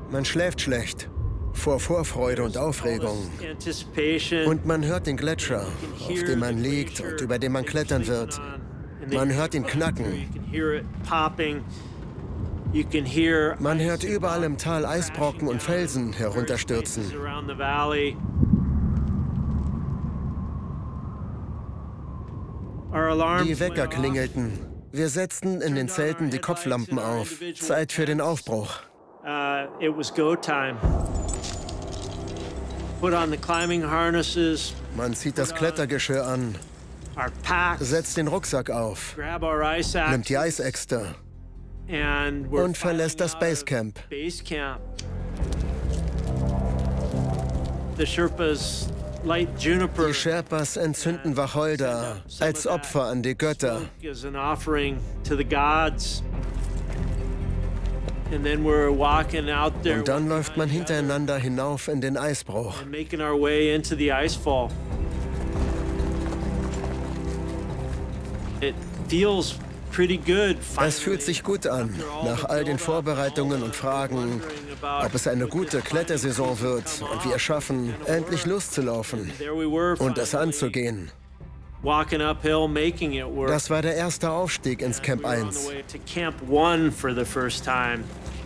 Man schläft schlecht vor Vorfreude und Aufregung. Und man hört den Gletscher, auf dem man liegt und über den man klettern wird. Man hört ihn knacken. Man hört überall im Tal Eisbrocken und Felsen herunterstürzen. Die Wecker klingelten. Wir setzten in den Zelten die Kopflampen auf. Zeit für den Aufbruch. Man zieht das Klettergeschirr an, setzt den Rucksack auf, nimmt die Eisäxte und verlässt das Basecamp. Die Sherpas entzünden Wacholder als Opfer an die Götter. Und dann läuft man hintereinander hinauf in den Eisbruch. Es fühlt sich gut an, nach all den Vorbereitungen und Fragen, ob es eine gute Klettersaison wird und wir es schaffen, endlich loszulaufen und es anzugehen. Das war der erste Aufstieg ins Camp 1.